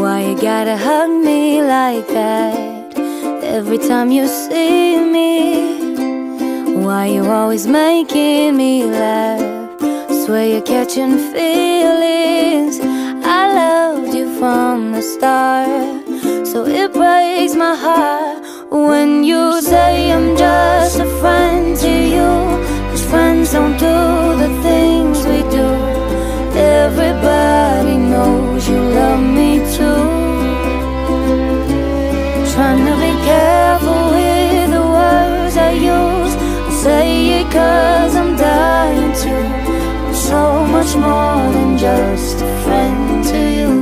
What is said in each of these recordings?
Why you gotta hug me like that every time you see me? Why you always making me laugh? Swear you're catching feelings. I loved you from the start, so it breaks my heart when you say I'm just a friend to you. 'Cause friends don't do the things we do. Everybody knows you love me too. Trying to be careful with the words I use. I say it 'cause I'm dying to. I'm so much more than just a friend to you.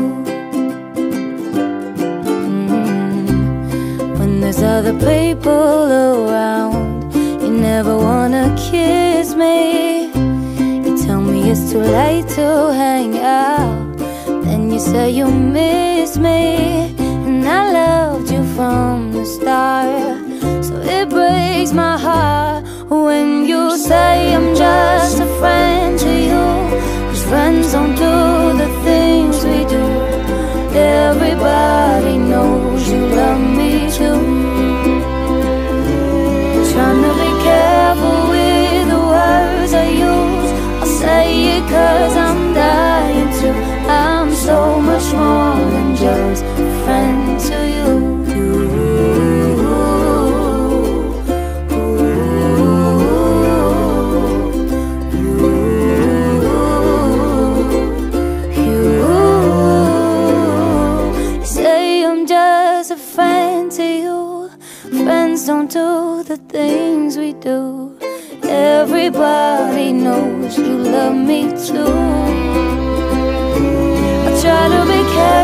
When there's other people around, you never wanna kiss me. You tell me it's too late to hang out, then you say you miss me. And I loved you from the start, so it breaks my heart when you say I'm just a friend to you. 'Cause friends don't do the things we do. Everybody knows you love me too. Trying to be careful with the words I use. I'll say it 'cause I'm dying to. I'm so much more than just a friend to you. Friends don't do the things we do. Everybody knows you love me too. I try to be careful